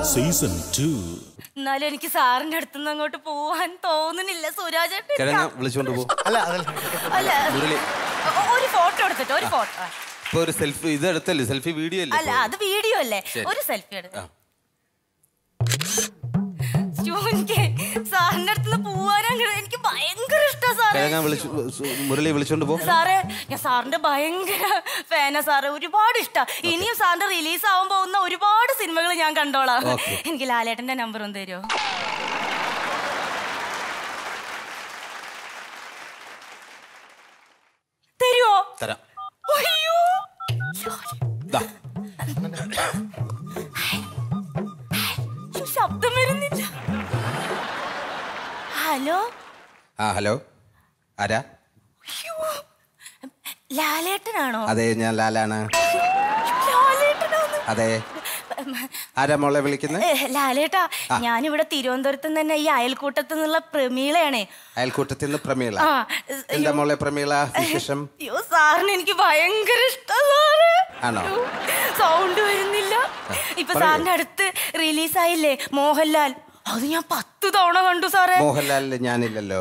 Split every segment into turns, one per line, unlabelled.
Season 2.
എന്നാലും എനിക്ക് സാറിന്റെ അടുത്തുനിന്ന് അങ്ങോട്ട് പോവാൻ തോന്നുന്നില്ല സുരാജ്.
വിളിച്ചോണ്ട് പോ.
അല്ല ഒരു ഫോട്ടോ എടുത്തിട്ട് ഒരു ഫോട്ടോ.
ഒരു സെൽഫി ഇത് എടുത്തല്ലേ? സെൽഫി വീഡിയോ അല്ലേ?
അല്ല അത് വീഡിയോ അല്ലേ, ഒരു സെൽഫി എടുത്തു. സാറിന്റെ അടുത്ത് പോവാനാണ് എനിക്ക് ഭയങ്കര ഇഷ്ടം സാറേ.
മുരളി വിളിച്ചോണ്ട് പോ.
സാറേ ഞാൻ സാറിന്റെ ഭയങ്കര ഫാനാ സാറേ, ഒരുപാട് ഇഷ്ടം. ഇനിയും സാറിന്റെ റിലീസ് ആവാൻ പോകുന്ന ഒരുപാട് സിനിമകൾ ഞാൻ കണ്ടോളാം. എനിക്ക് ലാലേട്ടന്റെ നമ്പർ ഒന്ന് തരുമോ? തരുമോ?
തരാം.
അയ്യോ ശബ്ദം വരുന്നില്ല. ഹലോ.
ഹലോ, ആരാ?
ലാലേട്ടനാണോ?
അതെ, ഞാൻ ലാലാണ്. അതെ, ആരാ മോളെ വിളിക്കുന്നത്?
ലാലേട്ടാ, ഞാനിവിടെ തിരുവനന്തപുരത്ത് തന്നെ ഈ അയൽക്കൂട്ടത്തിൽ നിന്നുള്ള പ്രമീളയാണേ.
അയൽക്കൂട്ടത്തിൽ നിന്ന് പ്രമീള. എന്താ മോളെ പ്രമീള വിശേഷം?
അയ്യോ സാറിന് എനിക്ക് ഭയങ്കര ഇഷ്ടം.
ആണോ?
സൗണ്ട് വരുന്നില്ല. ഇപ്പൊ സാറിന്റെ അടുത്ത് റിലീസായില്ലേ മോഹൻലാൽ, അത് ഞാൻ 10 തവണ കണ്ടു സാറേ.
മോഹൻലാലില് ഞാനില്ലല്ലോ.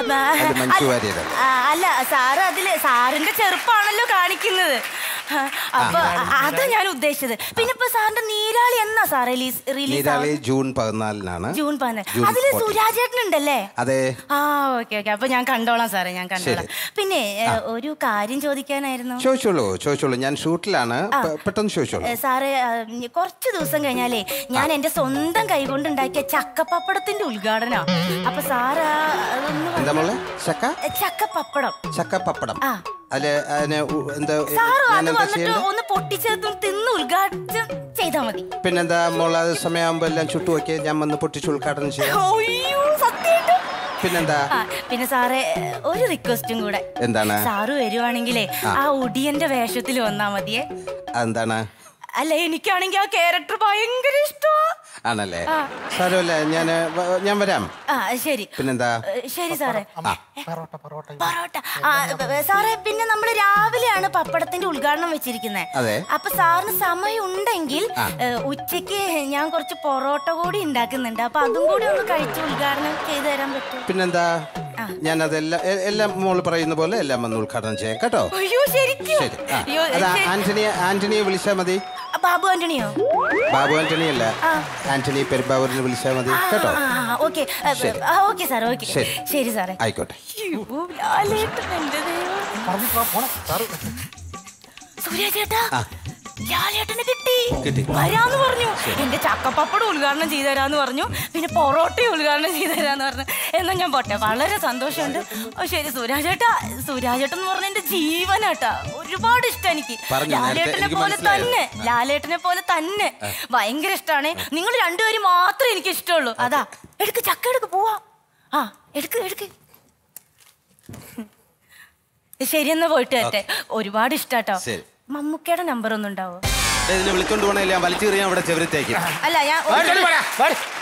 അല്ല സാറ് അതില് സാറിന്റെ ചെറുപ്പാണല്ലോ കാണിക്കുന്നത്. അപ്പൊ അതാ ഞാൻ ഉദ്ദേശിച്ചത്. പിന്നെ ഇപ്പൊ സാറിന്റെ നീരാളി എന്നാ സാറേ റിലീസ്?
ജൂൺ 14-നാണ്.
ജൂൺ 14. അതില് സുരാജേട്ടനുണ്ടല്ലേ?
അതെ.
ഓക്കെ ഓക്കെ, അപ്പൊ ഞാൻ കണ്ടോളാം സാറേ, ഞാൻ കണ്ടോളാം. പിന്നെ ഒരു കാര്യം ചോദിക്കാനായിരുന്നു.
ചോദിച്ചോളൂ. ഞാൻ ഷൂട്ടിലാണ്, പെട്ടെന്ന് ചോദിച്ചോളൂ.
സാറേ കുറച്ച് ദിവസം കഴിഞ്ഞാലേ ഞാൻ എന്റെ സ്വന്തം കൈകൊണ്ടുണ്ടാക്കിയ ചക്കപ്പപ്പടത്തിന്റെ ഉദ്ഘാടനം. അപ്പൊ സാറ്
ചക്കപ്പപ്പടം
ഒന്ന് പൊട്ടിച്ചതും തിന്ന് ഉദ്ഘാടനം ചെയ്താ മതി.
പിന്നെന്താ മോളെ, അത് സമയമാകുമ്പോ എല്ലാം ചുട്ടു വെക്കേ, ഞാൻ വന്ന് പൊട്ടിച്ച് ഉദ്ഘാടനം ചെയ്യാം. പിന്നെന്താ?
പിന്നെ സാറേ ഒരു റിക്വസ്റ്റും കൂടെ.
എന്താണ്?
സാറ് വരുവാണെങ്കിലേ ആ ഒടിയന്റെ വേഷത്തിൽ വന്നാ മതിയേ.
എന്താണ്?
അല്ല എനിക്കാണെങ്കിൽ ആ ക്യാരക്ടർ ഭയങ്കര ഇഷ്ടമാ.
ആണല്ലേ? സാരമില്ല, ഞാൻ വരാം.
ശരി.
പിന്നെന്താ?
ശരി സാറേ. പൊറോട്ട സാറേ. പിന്നെ നമ്മള് രാവിലെയാണ് പപ്പടത്തിന്റെ ഉദ്ഘാടനം വെച്ചിരിക്കുന്നത്. അപ്പൊ സാറിന് സമയം ഉണ്ടെങ്കിൽ ഉച്ചക്ക് ഞാൻ കുറച്ച് പൊറോട്ട കൂടി ഉണ്ടാക്കുന്നുണ്ട്. അപ്പൊ അതും കൂടി ഒന്ന് കഴിച്ച് ഉദ്ഘാടനം ചെയ്തു തരാൻ പറ്റും?
പിന്നെന്താ, ഞാൻ എല്ലാം മോള് പറയുന്ന പോലെ എല്ലാം വന്ന് ഉദ്ഘാടനം ചെയ്യാം കേട്ടോ.
അയ്യോ ശരിക്കും?
ആന്റണിയെ വിളിച്ചാൽ മതി.
ബാബു ആന്റണിയോ?
ബാബു ആന്റണി അല്ല, ആന്റണി പെരുമ്പാവൂരിനെ വിളിച്ചാൽ മതി കേട്ടോ.
Okay okay sir. ഓക്കെ ശരി സാറേ.
ആയിക്കോട്ടെ.
സൂര്യേട്ടാ, ലാലേട്ടനെ കിട്ടി വരാന്ന് പറഞ്ഞു. എന്റെ ചക്കപ്പപ്പടം ഉദ്ഘാടനം ചെയ്തു തരാന്ന് പറഞ്ഞു. പിന്നെ പൊറോട്ടയും ഉദ്ഘാടനം ചെയ്തു തരാന്ന് പറഞ്ഞു. എന്നാ ഞാൻ പോട്ടെ, വളരെ സന്തോഷമുണ്ട്. ശരി സുരാജേട്ടാ. സുരാജേട്ടൻ എന്ന് പറഞ്ഞ എന്റെ ജീവനാട്ടാ, ഒരുപാട് ഇഷ്ടം എനിക്ക്. ലാലേട്ടനെ പോലെ തന്നെ ഭയങ്കര ഇഷ്ടമാണ്. നിങ്ങൾ രണ്ടുപേരും മാത്രമേ എനിക്ക് ഇഷ്ടമുള്ളൂ. അതാ ചക്ക എടുക്ക് പോവാ. എടുക്ക്. ശരിയെന്നാ പോയിട്ട് വരട്ടെ. ഒരുപാട് ഇഷ്ടാട്ടോ. മമ്മൂക്കയുടെ നമ്പർ ഒന്നും ഉണ്ടാവോ?
വിളിച്ചോണ്ട് പോണേ, വലിച്ചെറിയാൻ അവിടെ ചെവരത്തേക്ക്.
അല്ല ഞാൻ